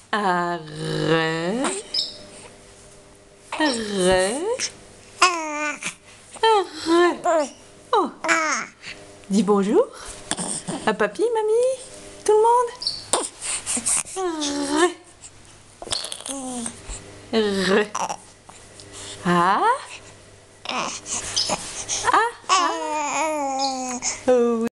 Arrête. Arrête. Arrête. Oh. Dis bonjour à papy, mamie, tout le monde. Arrête. Arrête. Ah.